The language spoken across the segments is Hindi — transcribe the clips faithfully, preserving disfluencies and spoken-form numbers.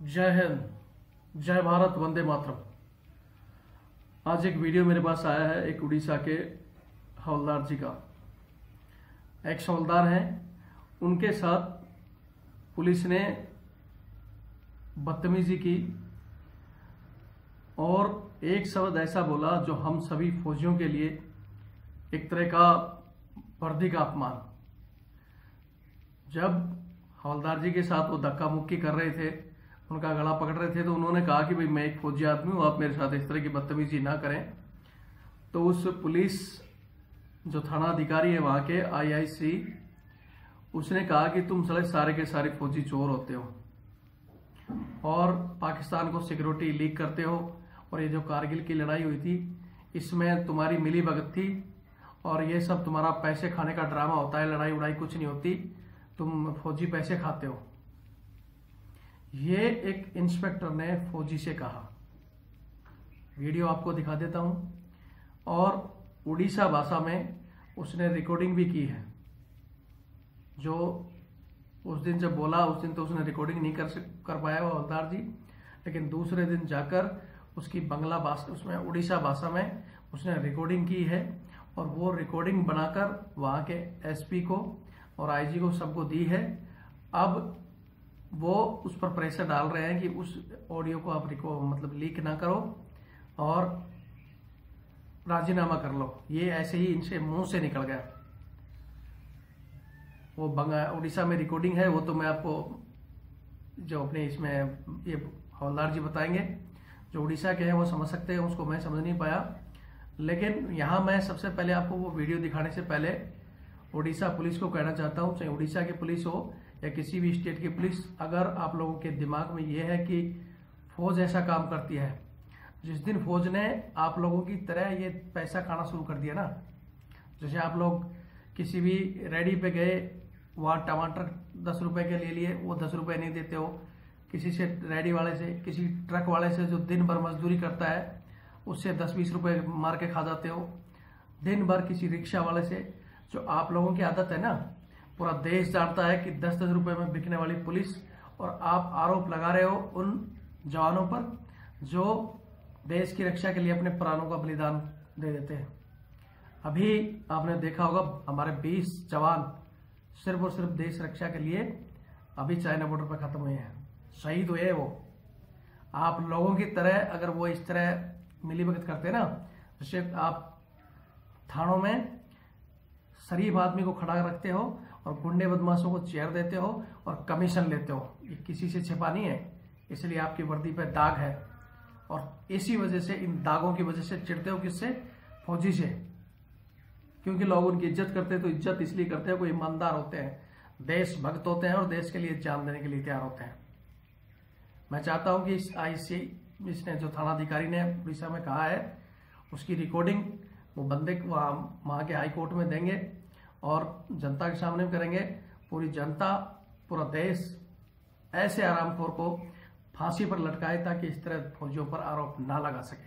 जय हिंद, जय भारत, वंदे मातरम। आज एक वीडियो मेरे पास आया है एक उड़ीसा के हवलदार जी का। एक्स हवलदार हैं, उनके साथ पुलिस ने बदतमीजी की और एक शब्द ऐसा बोला जो हम सभी फौजियों के लिए एक तरह का वर्दी का अपमान। जब हवलदार जी के साथ वो धक्का मुक्की कर रहे थे, उनका गला पकड़ रहे थे, तो उन्होंने कहा कि भाई मैं एक फौजी आदमी हूं, आप मेरे साथ इस तरह की बदतमीजी ना करें। तो उस पुलिस जो थाना अधिकारी है वहां के आई आई सी, उसने कहा कि तुम सारे सारे के सारे फौजी चोर होते हो और पाकिस्तान को सिक्योरिटी लीक करते हो, और ये जो कारगिल की लड़ाई हुई थी इसमें तुम्हारी मिली भगत थी, और ये सब तुम्हारा पैसे खाने का ड्रामा होता है, लड़ाई उड़ाई कुछ नहीं होती, तुम फौजी पैसे खाते हो। ये एक इंस्पेक्टर ने फौजी से कहा। वीडियो आपको दिखा देता हूं, और उड़ीसा भाषा में उसने रिकॉर्डिंग भी की है। जो उस दिन जब बोला उस दिन तो उसने रिकॉर्डिंग नहीं कर कर पाया वो हवलदार जी, लेकिन दूसरे दिन जाकर उसकी बंगला भाषा, उसमें उड़ीसा भाषा में उसने रिकॉर्डिंग की है, और वो रिकॉर्डिंग बनाकर वहां के एस पी को और आई जी को सबको दी है। अब वो उस पर प्रेशर डाल रहे हैं कि उस ऑडियो को आप मतलब लीक ना करो और राजीनामा कर लो। ये ऐसे ही इनसे मुंह से निकल गया। वो बंगा उड़ीसा में रिकॉर्डिंग है, वो तो मैं आपको जो अपने इसमें ये हवलदार जी बताएंगे। जो उड़ीसा के हैं वो समझ सकते हैं, उसको मैं समझ नहीं पाया। लेकिन यहाँ मैं सबसे पहले आपको वो वीडियो दिखाने से पहले उड़ीसा पुलिस को कहना चाहता हूँ, चाहे उड़ीसा की पुलिस हो या किसी भी स्टेट की पुलिस, अगर आप लोगों के दिमाग में ये है कि फौज ऐसा काम करती है, जिस दिन फौज ने आप लोगों की तरह ये पैसा खाना शुरू कर दिया ना, जैसे आप लोग किसी भी रेडी पे गए, वहाँ टमाटर दस रुपए के ले लिए, वो दस रुपए नहीं देते हो। किसी से रेडी वाले से, किसी ट्रक वाले से जो दिन भर मजदूरी करता है, उससे दस बीस रुपए मार के खा जाते हो। दिन भर किसी रिक्शा वाले से, जो आप लोगों की आदत है ना, पूरा देश जानता है कि दस दस रुपए में बिकने वाली पुलिस, और आप आरोप लगा रहे हो उन जवानों पर जो देश की रक्षा के लिए अपने प्राणों का बलिदान दे देते हैं। अभी आपने देखा होगा हमारे बीस जवान सिर्फ और सिर्फ देश रक्षा के लिए अभी चाइना बॉर्डर पर खत्म हुए हैं, शहीद हुए हैं वो। आप लोगों की तरह अगर वो इस तरह मिलीभगत करते ना, जैसे आप थानों में शरीफ आदमी को खड़ा रखते हो और गुंडे बदमाशों को चेयर देते हो और कमीशन लेते हो, ये किसी से छिपा नहीं है, इसलिए आपकी वर्दी पे दाग है। और इसी वजह से, इन दागों की वजह से चिढ़ते हो किससे? फौजी से। क्योंकि लोग उनकी इज्जत करते हैं, तो इज्जत इसलिए करते हैं, कोई ईमानदार होते हैं, देशभक्त होते हैं और देश के लिए जान देने के लिए तैयार होते हैं। मैं चाहता हूं कि इस आई सी इसने जो थानाधिकारी ने उड़ीसा में कहा है, उसकी रिकॉर्डिंग वो बंदे वहाँ वहाँ के हाई कोर्ट में देंगे और जनता के सामने करेंगे। पूरी जनता, पूरा देश ऐसे आरामखोर को फांसी पर लटकाए ताकि इस तरह फौजियों पर आरोप ना लगा सके,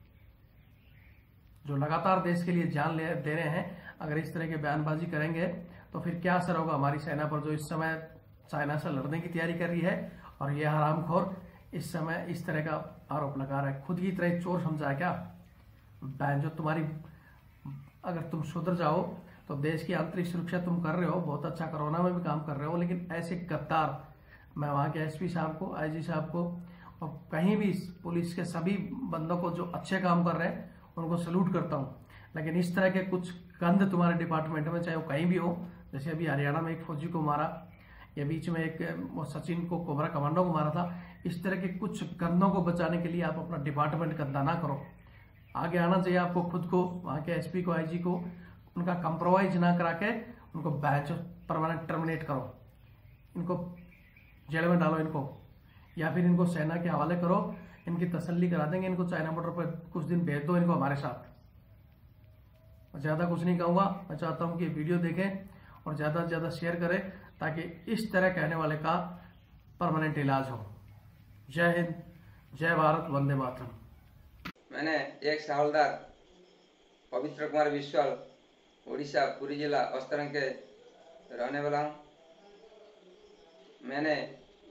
जो लगातार देश के लिए जान ले दे रहे हैं। अगर इस तरह के बयानबाजी करेंगे तो फिर क्या असर होगा हमारी सेना पर, जो इस समय चाइना से लड़ने की तैयारी कर रही है, और ये हरामखोर इस समय इस तरह का आरोप लगा रहा है। खुद की तरह चोर समझा है क्या? बैन जो तुम्हारी, अगर तुम सुधर जाओ तो देश की आंतरिक सुरक्षा तुम कर रहे हो, बहुत अच्छा, कोरोना में भी काम कर रहे हो, लेकिन ऐसे गद्दार, मैं वहाँ के एस पी साहब को, आई जी साहब को, और कहीं भी पुलिस के सभी बंदों को जो अच्छे काम कर रहे हैं उनको सल्यूट करता हूँ। लेकिन इस तरह के कुछ गंद तुम्हारे डिपार्टमेंट में, चाहे वो कहीं भी हो, जैसे अभी हरियाणा में एक फौजी को मारा, या बीच में एक वो सचिन को, कोबरा कमांडो को मारा था, इस तरह के कुछ गंदों को बचाने के लिए आप अपना डिपार्टमेंट गंदा ना करो। आगे आना चाहिए आपको खुद को, वहाँ के एस पी को, आई जी को, उनका कंप्रोमाइज ना करा के उनको बैच परमानेंट टर्मिनेट करो, इनको जेल में डालो इनको, या फिर इनको सेना के हवाले करो, इनकी तसल्ली करा देंगे, इनको चाइना बॉर्डर पर कुछ दिन भेज दो इनको हमारे साथ। मैं ज्यादा कुछ नहीं कहूंगा, मैं चाहता हूं कि वीडियो देखें और ज्यादा से ज्यादा शेयर करें ताकि इस तरह कहने वाले का परमानेंट इलाज हो। जय हिंद, जय भारत, वंदे मातरम। मैंने एक हवलदार पवित्र कुमार विश्वाल, उड़ीसा पुरी जिला अस्तरंग के रहने वाला हूँ। मैंने इस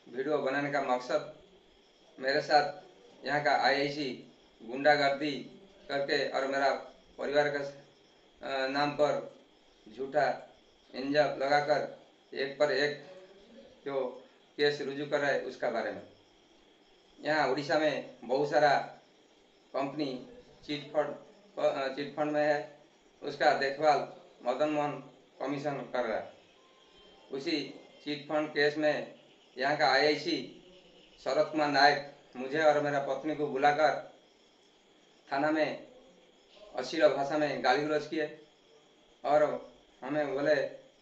वीडियो बनाने का मकसद मेरे साथ यहाँ का आईआईसी गुंडागर्दी करके और मेरा परिवार का अ, नाम पर झूठा इंजाम लगाकर एक पर एक जो केस रुजू कर रहा है उसका बारे में। यहाँ उड़ीसा में बहुत सारा company chit fund chit fund में है, उसका देखभाल मदन मोहन कमीशन कर रहा है। उसी चिट फंड केस में यहाँ का आईआईसी शरद कुमार नायक मुझे और मेरा पत्नी को बुलाकर थाना में अश्लील भाषा में गाली गलौज किए और हमें बोले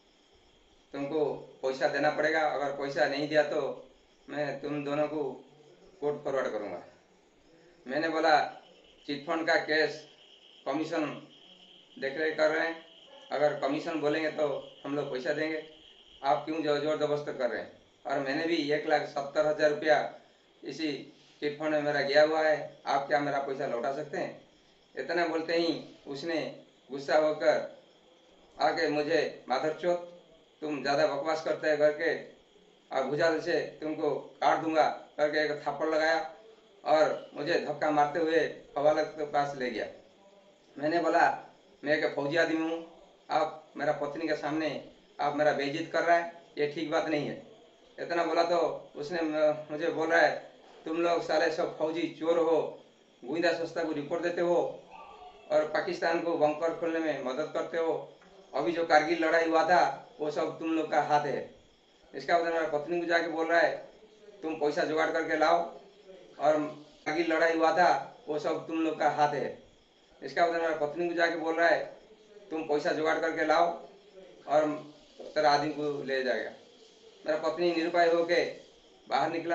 तुमको पैसा देना पड़ेगा, अगर पैसा नहीं दिया तो मैं तुम दोनों को कोर्ट फॉरवर्ड करूँगा। मैंने बोला चिट फंड का केस कमीशन देख रेख कर रहे हैं, अगर कमीशन बोलेंगे तो हम लोग पैसा देंगे, आप क्यों जोर जबरदस्त कर रहे हैं। और मैंने भी एक लाख सत्तर हजार रुपया इसी चिट फंड में मेरा गया हुआ है, आप क्या मेरा पैसा लौटा सकते हैं। इतना बोलते ही उसने गुस्सा होकर आके मुझे माधरचोद तुम ज़्यादा बकवास करते हैं करके और भुजाल से तुमको काट दूंगा करके एक थप्पड़ लगाया और मुझे धक्का मारते हुए हवालात के पास ले गया। मैंने बोला मैं एक फौजी आदमी हूँ, आप मेरा पत्नी के सामने आप मेरा बेइज्जत कर रहा है, ये ठीक बात नहीं है। इतना बोला तो उसने मुझे बोल रहा है तुम लोग साले सब फौजी चोर हो, गोविंदा संस्था को रिपोर्ट देते हो और पाकिस्तान को बंकर खोलने में मदद करते हो, अभी जो कारगिल लड़ाई हुआ था वो सब तुम लोग का हाथ है। इसका मतलब मेरा पत्नी को जाके बोल रहा है तुम पैसा जुगाड़ करके लाओ और कारगिल लड़ाई हुआ था वो सब तुम लोग का हाथ है। इसका मतलब मेरा पत्नी को जाके बोल रहा है तुम पैसा जुगाड़ करके लाओ और तेरा आदमी को ले जाएगा। मेरा पत्नी निरुपाय होके बाहर निकला।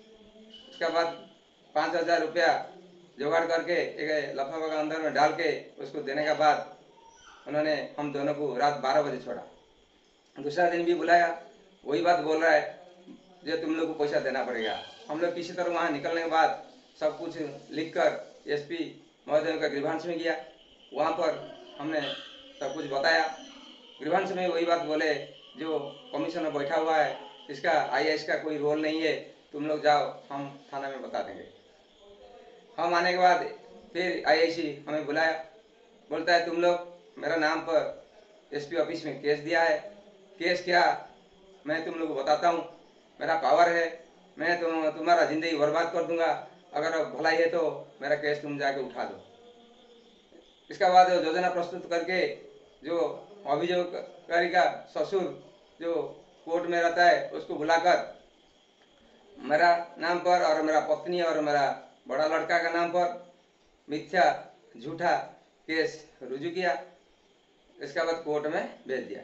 उसके बाद पाँच हजार रुपया जुगाड़ करके एक लफाफा का अंदर में डाल के उसको देने के बाद उन्होंने हम दोनों को रात बारह बजे छोड़ा। दूसरा दिन भी बुलाया, वही बात बोल रहा है जो तुम लोग को पैसा देना पड़ेगा। हम लोग किसी तरह वहाँ निकलने के बाद सब कुछ लिख कर एसपी महोदय का गृहांश में गया, वहाँ पर हमने सब कुछ बताया। गृहांश में वही बात बोले जो कमीशन बैठा हुआ है इसका आईएएस का कोई रोल नहीं है, तुम लोग जाओ हम थाना में बता देंगे। हम आने के बाद फिर आईआईसी हमें बुलाया, बोलता है तुम लोग मेरा नाम पर एसपी ऑफिस में केस दिया है। केस क्या मैं तुम लोग को बताता हूँ, मेरा पावर है, मैं तुम तुम्हारा जिंदगी बर्बाद कर दूंगा, अगर भलाई है तो मेरा केस तुम जाके उठा दो। इसका बाद योजना प्रस्तुत करके जो अभियोगकारी का ससुर जो कोर्ट में रहता है उसको बुलाकर मेरा नाम पर और मेरा पत्नी और मेरा बड़ा लड़का का नाम पर मिथ्या झूठा केस रुजू किया। इसके बाद कोर्ट में भेज दिया।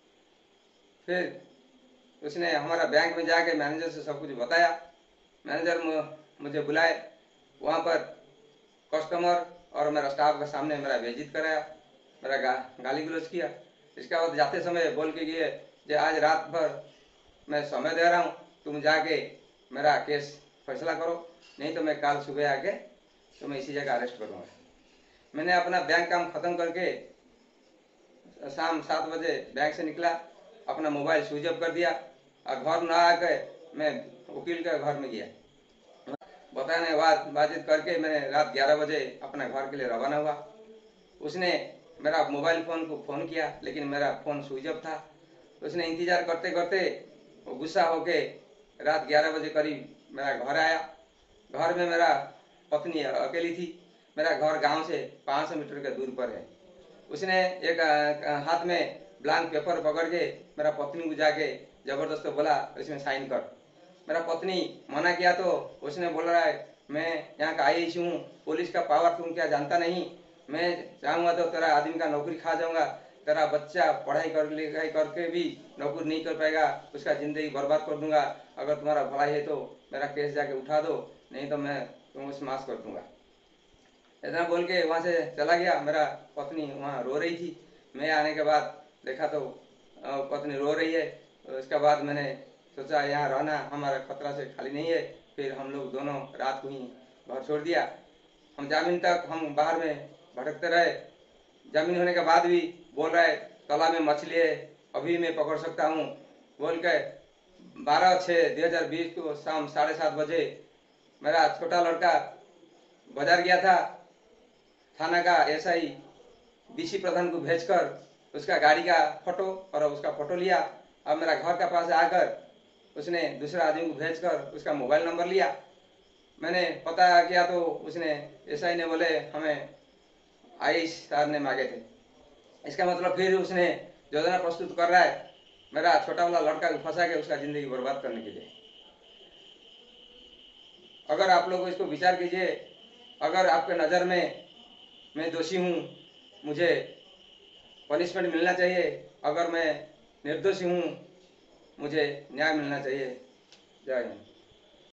फिर उसने हमारा बैंक में जाके मैनेजर से सब कुछ बताया। मैनेजर मुझे बुलाए, वहाँ पर कस्टमर और मेरा स्टाफ के सामने मेरा बेइज्जत कराया, मेरा गा, गाली गलौज किया। इसके बाद जाते समय बोल के गए जो आज रात भर मैं समय दे रहा हूँ, तुम जाके मेरा केस फैसला करो, नहीं तो मैं कल सुबह आके तुम्हें इसी जगह अरेस्ट करूँगा। मैंने अपना बैंक काम खत्म करके शाम सात बजे बैंक से निकला, अपना मोबाइल स्विच ऑफ कर दिया और घर न आकर मैं वकील के घर में गया। बताने के बाद बातचीत करके मैंने रात ग्यारह बजे अपना घर के लिए रवाना हुआ। उसने मेरा मोबाइल फ़ोन को फ़ोन किया लेकिन मेरा फ़ोन स्विच ऑफ था। उसने इंतज़ार करते करते वो गुस्सा होके रात ग्यारह बजे करीब मेरा घर आया। घर में मेरा पत्नी अकेली थी। मेरा घर गांव से पाँच सौ मीटर के दूर पर है। उसने एक हाथ में ब्लैंक पेपर पकड़ के मेरा पत्नी को जाके ज़बरदस्त बोला इसमें साइन कर। मेरा पत्नी मना किया तो उसने बोल रहा है मैं यहाँ का आई हूँ, पुलिस का पावर तुम क्या जानता नहीं, मैं चाहूँगा तो तेरा आदमी का नौकरी खा जाऊँगा, तेरा बच्चा पढ़ाई कर लिखाई करके भी नौकरी नहीं कर पाएगा, उसका ज़िंदगी बर्बाद कर दूंगा, अगर तुम्हारा भलाई है तो मेरा केस जाके उठा दो, नहीं तो मैं तुमको समाप्त कर दूंगा। इतना बोल के वहाँ से चला गया। मेरा पत्नी वहाँ रो रही थी। मैं आने के बाद देखा तो पत्नी रो रही है। उसके बाद मैंने सोचा यहाँ रहना हमारा खतरा से खाली नहीं है। फिर हम लोग दोनों रात को ही घर छोड़ दिया। हम जामीन तक हम बाहर में भटकते रहे। जामीन होने के बाद भी बोल रहा है तालाब में मछली है, अभी मैं पकड़ सकता हूँ बोल के बारह छः दो हज़ार बीस को शाम साढ़े सात बजे मेरा छोटा लड़का बाजार गया था। थाना का एसआई बीसी प्रधान को भेजकर उसका गाड़ी का फोटो और उसका फोटो लिया। अब मेरा घर का पास आकर उसने दूसरा आदमी को भेजकर उसका मोबाइल नंबर लिया। मैंने पता किया तो उसने एसआई ने बोले हमें आई साहब ने मांगे थे। इसका मतलब फिर उसने योजना प्रस्तुत कर रहा है मेरा छोटा वाला लड़का को फंसा के उसका जिंदगी बर्बाद करने के लिए। अगर आप लोग इसको विचार कीजिए, अगर आपके नज़र में मैं दोषी हूँ, मुझे पनिशमेंट मिलना चाहिए। अगर मैं निर्दोषी हूँ, मुझे न्याय मिलना चाहिए। जय हिंद।